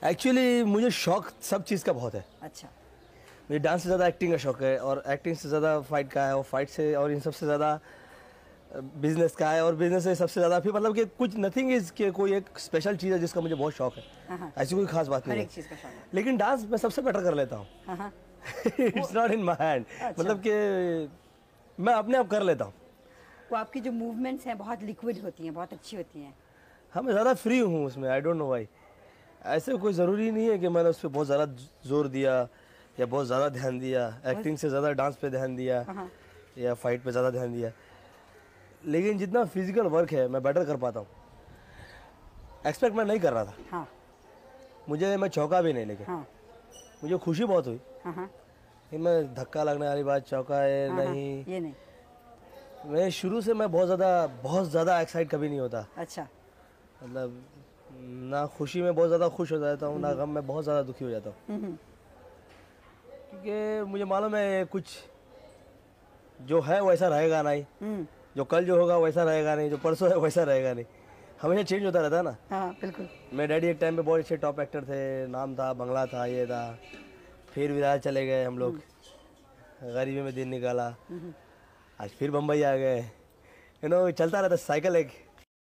Actually मुझे शौक सब चीज़ का बहुत है। अच्छा। मुझे डांस से ज़्यादा एक्टिंग का शौक है, और एक्टिंग से ज़्यादा फाइट का है, और फाइट से और इन सबसे ज़्यादा बिजनेस का है, और बिजनेस से सबसे ज़्यादा फिर मतलब कि कुछ नथिंग इज़ कि कोई एक स्पेशल चीज़ है जिसका मुझे बहुत शौक है। हाँ। ऐसी कोई खास बात हर नहीं एक चीज़ का शौक है। लेकिन डांस मैं सबसे बेटर कर लेता हूँ। हाँ। It's not in my hand, अच्छा। मतलब कि मैं अपने आप कर लेता हूँ। वो आपकी जो मूवमेंट्स हैं बहुत लिक्विड होती हैं, बहुत अच्छी होती हैं। हाँ, मैं ज़्यादा फ्री हूँ उसमें, आई डोंट नो व्हाई। ऐसे कोई ज़रूरी नहीं है कि मैंने उस पर बहुत ज़्यादा जोर दिया या बहुत ज़्यादा ध्यान दिया, एक्टिंग से ज़्यादा डांस पे ध्यान दिया या फाइट पे ज़्यादा ध्यान दिया। लेकिन जितना फिजिकल वर्क है मैं बेटर कर पाता हूँ। एक्सपेक्ट मैं नहीं कर रहा था। हाँ। मैं चौंका भी नहीं, लेकिन हाँ। मुझे खुशी बहुत हुई। हाँ। मैं धक्का लगने वाली बात, चौंका है नहीं, ये नहीं। मैं शुरू से मैं बहुत ज़्यादा एक्साइट कभी नहीं होता। अच्छा। मतलब ना खुशी में बहुत ज़्यादा खुश हो जाता हूँ, ना गम में बहुत ज़्यादा दुखी हो जाता हूँ। क्योंकि मुझे मालूम है कुछ जो है वैसा रहेगा नहीं, जो कल जो होगा वैसा रहेगा नहीं, जो परसों है वैसा रहेगा नहीं, हमेशा चेंज होता रहता है ना। हाँ बिल्कुल। मेरे डैडी एक टाइम पे बहुत अच्छे टॉप एक्टर थे, नाम था, बंगला था, ये था, फिर विराट चले गए हम लोग, गरीबी में दिन निकाला, आज फिर बम्बई आ गए, चलता रहता साइकिल एक।